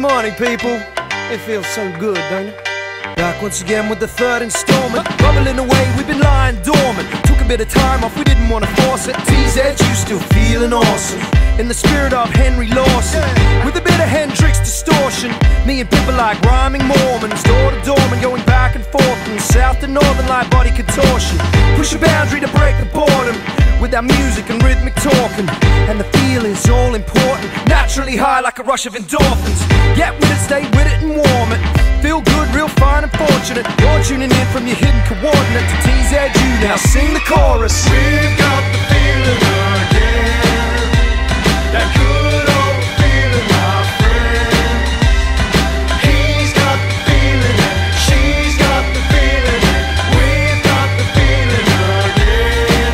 morning, people. It feels so good, don't it? Back once again with the third installment. Bubbling away, we've been lying dormant. Took a bit of time off, we didn't want to force it. TZ, you still feeling awesome. In the spirit of Henry Lawson, with a bit of Hendrix distortion. Me and people like rhyming Mormons, door to door and going back and forth from south to northern like body contortion. Push a boundary to break the boredom with our music and rhythmic talking. And the feeling's all important, naturally high like a rush of endorphins. Get with it, stay with it and warm it. Feel good, real fine and fortunate. You're tuning in from your hidden coordinate to TZU. Now sing the chorus. We've got the feeling again, that good old feeling, my friend. He's got the feeling and she's got the feeling and we've got the feeling again,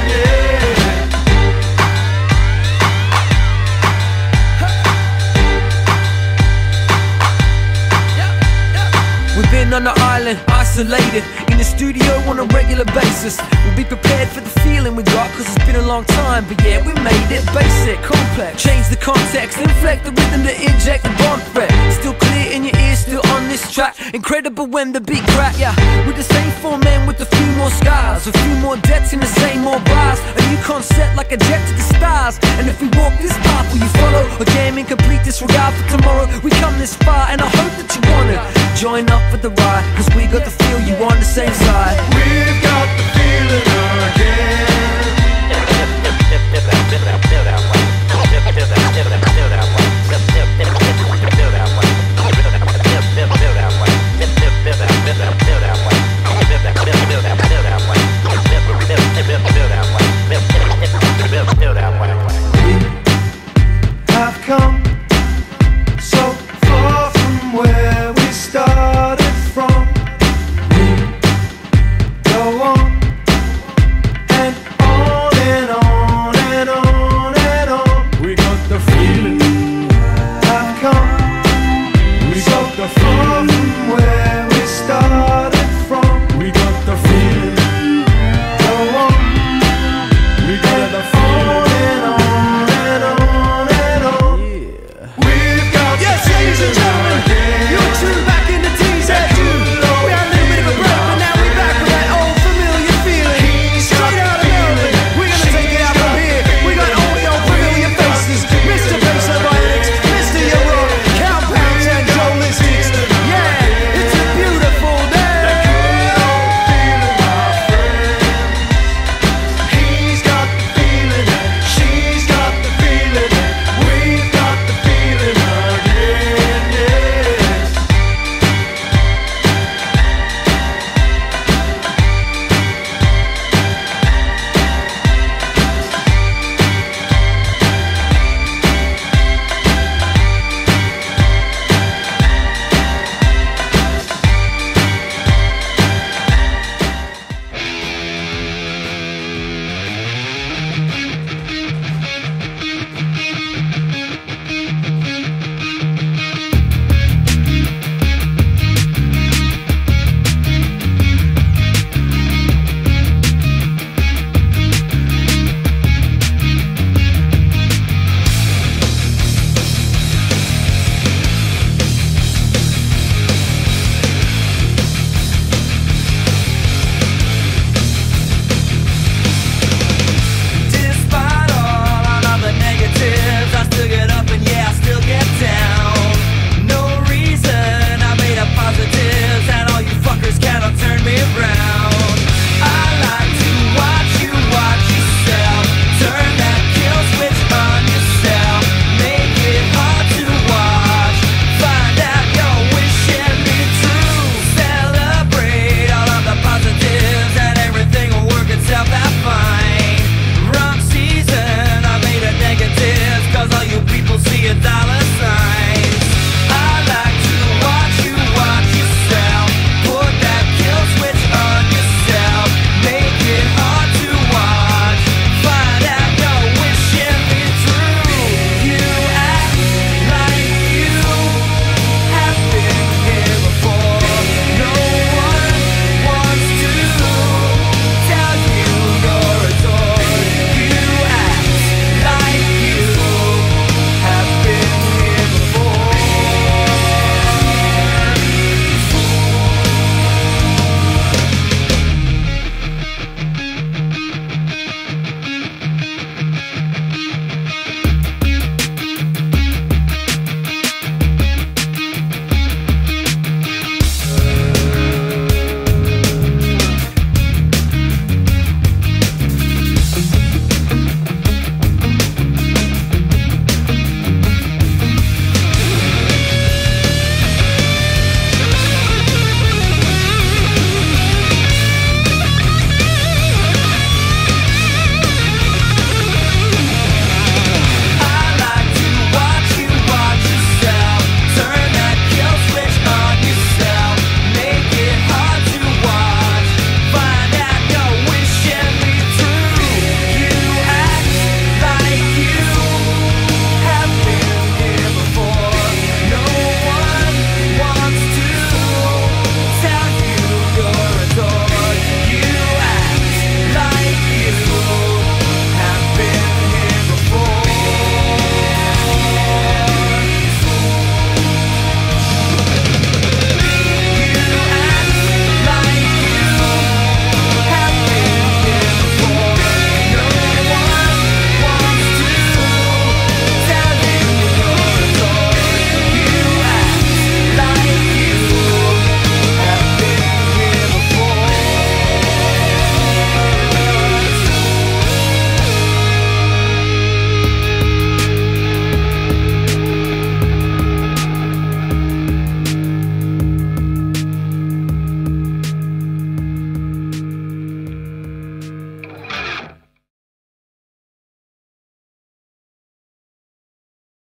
yeah. We've been on the island, isolated, in the studio on a regular basis. We'll be prepared for the feeling we got, cause it's been a long time. But yeah, we made it basic, complex. Change the context, inflect the rhythm to inject the bomb threat. Still clear in your ears, still on this track. Incredible when the beat crack, yeah. With the same four men with a few more scars, a few more debts in the same more bars. A new concept like a jet to the stars. And if we walk this path, will you follow? A game in complete disregard for tomorrow. We come this far and I hope that you wanna join up for the ride, cause we got the feel, you on the same side. we've got the feeling again.